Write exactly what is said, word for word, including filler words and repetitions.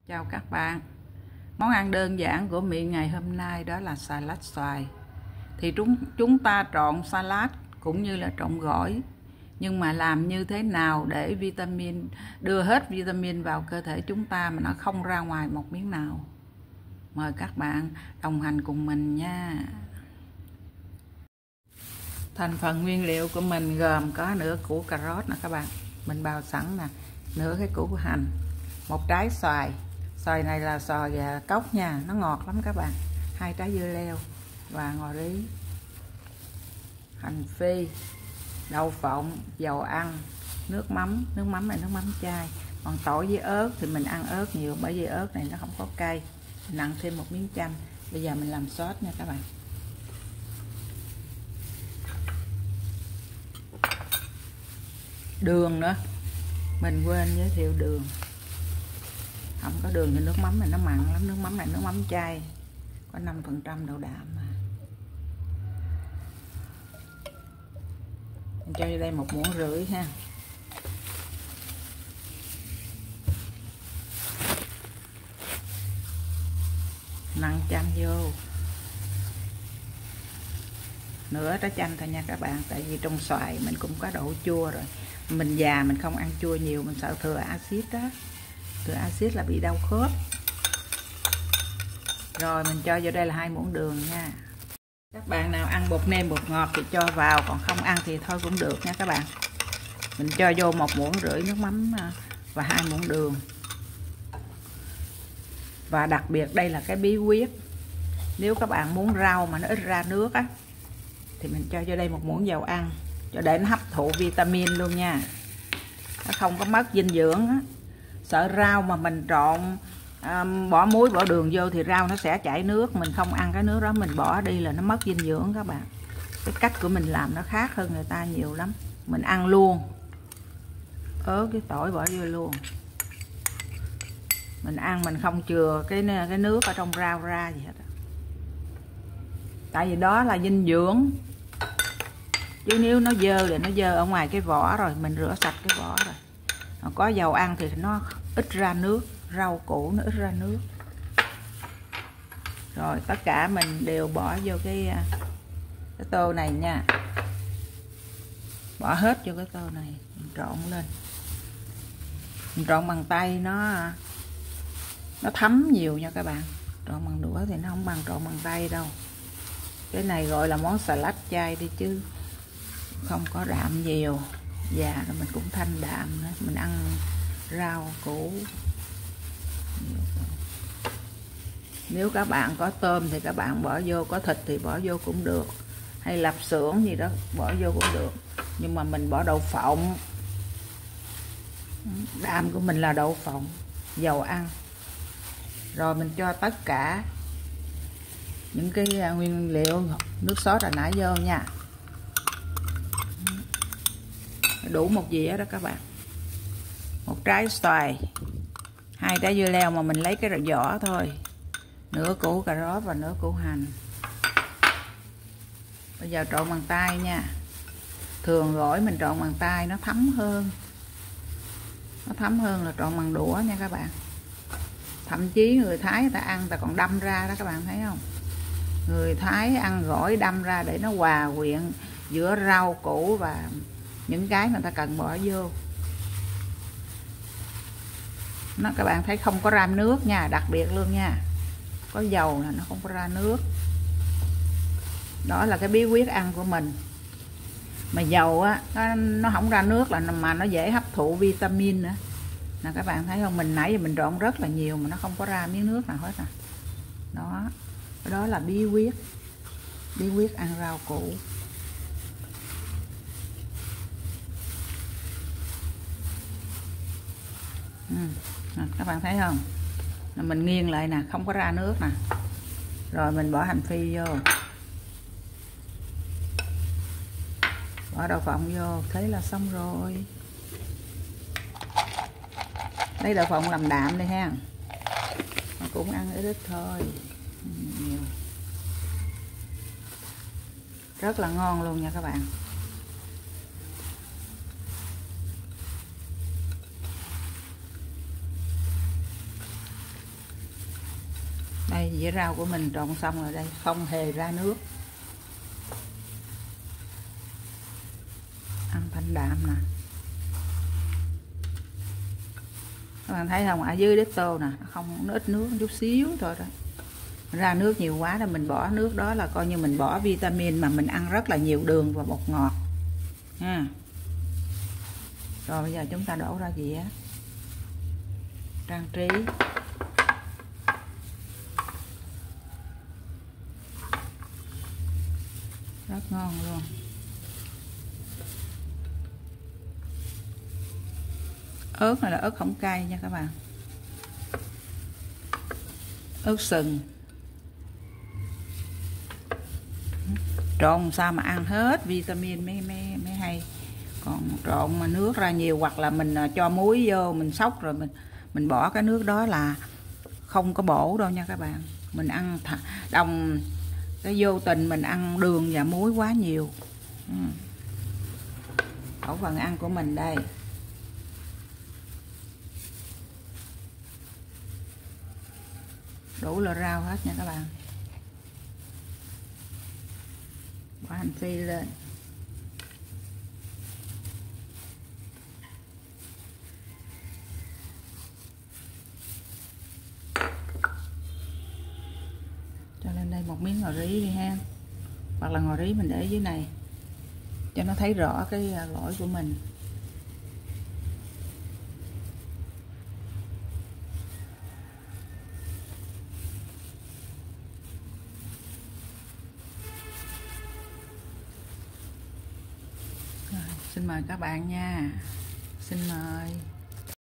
Chào các bạn. Món ăn đơn giản của Miện ngày hôm nay đó là salad xoài. Thì chúng chúng ta trộn salad cũng như là trộn gỏi. Nhưng mà làm như thế nào để vitamin đưa hết vitamin vào cơ thể chúng ta mà nó không ra ngoài một miếng nào. Mời các bạn đồng hành cùng mình nha. Thành phần nguyên liệu của mình gồm có nửa củ cà rốt nè các bạn, mình bào sẵn nè, nửa cái củ hành, một trái xoài. Xoài này là xoài cốc nha, nó ngọt lắm các bạn. Hai trái dưa leo và ngò rí, hành phi, đậu phộng, dầu ăn, nước mắm. Nước mắm này nước mắm chai. Còn tỏi với ớt thì mình ăn ớt nhiều, bởi vì ớt này nó không có cay. Mình ăn thêm một miếng chanh. Bây giờ mình làm sốt nha các bạn. Đường nữa, mình quên giới thiệu đường. Không có đường thì nước mắm này nó mặn lắm. Nước mắm này nước mắm chai, có năm phần trăm độ đạm mà. Mình cho vô đây một muỗng rưỡi ha. Nặn chanh vô, nửa trái chanh thôi nha các bạn. Tại vì trong xoài mình cũng có độ chua rồi. Mình già mình không ăn chua nhiều, mình sợ thừa axit đó. Thừa axit là bị đau khớp. Rồi mình cho vô đây là hai muỗng đường nha. Các bạn nào ăn bột nêm bột ngọt thì cho vào, còn không ăn thì thôi cũng được nha các bạn. Mình cho vô một muỗng rưỡi nước mắm và hai muỗng đường. Và đặc biệt đây là cái bí quyết, nếu các bạn muốn rau mà nó ít ra nước á thì mình cho vô đây một muỗng dầu ăn, cho để nó hấp thụ vitamin luôn nha, nó không có mất dinh dưỡng á. Sợ rau mà mình trộn à, bỏ muối bỏ đường vô thì rau nó sẽ chảy nước, mình không ăn cái nước đó, mình bỏ đi là nó mất dinh dưỡng các bạn. Cái cách của mình làm nó khác hơn người ta nhiều lắm. Mình ăn luôn ớt với tỏi bỏ vô luôn, mình ăn mình không chừa cái cái nước ở trong rau ra gì hết. Tại vì đó là dinh dưỡng, chứ nếu nó dơ thì nó dơ ở ngoài cái vỏ rồi, mình rửa sạch cái vỏ rồi. Có dầu ăn thì nó ít ra nước, rau củ nó ít ra nước. Rồi tất cả mình đều bỏ vô cái cái tô này nha, bỏ hết vô cái tô này, mình trộn lên. Mình trộn bằng tay nó nó thấm nhiều nha các bạn. Trộn bằng đũa thì nó không bằng trộn bằng tay đâu. Cái này gọi là món salad chay đi chứ không có đạm nhiều. Già rồi mình cũng thanh đạm nữa. Mình ăn rau củ. Nếu các bạn có tôm thì các bạn bỏ vô, có thịt thì bỏ vô cũng được, hay lạp xưởng gì đó bỏ vô cũng được. Nhưng mà mình bỏ đậu phộng, đạm của mình là đậu phộng, dầu ăn. Rồi mình cho tất cả những cái nguyên liệu nước sốt hồi nãy vô nha, đủ một dĩa đó các bạn. Một trái xoài, hai trái dưa leo mà mình lấy cái vỏ thôi, nửa củ cà rốt và nửa củ hành. Bây giờ trộn bằng tay nha. Thường gỏi mình trộn bằng tay nó thấm hơn, nó thấm hơn là trộn bằng đũa nha các bạn. Thậm chí người Thái người ta ăn ta còn đâm ra đó, các bạn thấy không? Người Thái ăn gỏi đâm ra để nó hòa quyện giữa rau củ và những cái người ta cần bỏ vô. Nó các bạn thấy không có ra nước nha, đặc biệt luôn nha. Có dầu là nó không có ra nước. Đó là cái bí quyết ăn của mình. Mà dầu á nó, nó không ra nước là mà nó dễ hấp thụ vitamin nữa. Nè các bạn thấy không, mình nãy giờ mình trộn rất là nhiều mà nó không có ra miếng nước nào hết à. Đó, đó là bí quyết, bí quyết ăn rau củ. Ừ, nè, các bạn thấy không, mình nghiêng lại nè, không có ra nước nè. Rồi mình bỏ hành phi vô, bỏ đậu phộng vô, thế là xong rồi. Lấy đậu phộng làm đạm đi ha, nó cũng ăn ít ít thôi, nhiều. Rất là ngon luôn nha các bạn. Đây dĩa rau của mình trộn xong rồi đây, không hề ra nước. Ăn thanh đạm nè. Các bạn thấy không, ở dưới đít tô nè, không, nó ít nước chút xíu thôi đó. Ra nước nhiều quá là mình bỏ nước đó là coi như mình bỏ vitamin, mà mình ăn rất là nhiều đường và bột ngọt ha. Rồi bây giờ chúng ta đổ ra dĩa trang trí. Rất ngon luôn. Ớt này là ớt không cay nha các bạn. Ớt sừng. Trộn sao mà ăn hết vitamin mới, mới, mới hay. Còn trộn mà nước ra nhiều, hoặc là mình cho muối vô mình xóc rồi mình mình bỏ cái nước đó là không có bổ đâu nha các bạn. Mình ăn đồng cái vô tình mình ăn đường và muối quá nhiều. Ừ. Khẩu phần ăn của mình đây. Đủ loại rau hết nha các bạn. Bỏ hành phi lên. Cho lên đây một miếng ngò rí đi ha. Hoặc là ngò rí mình để dưới này cho nó thấy rõ cái gỏi của mình. Rồi, xin mời các bạn nha.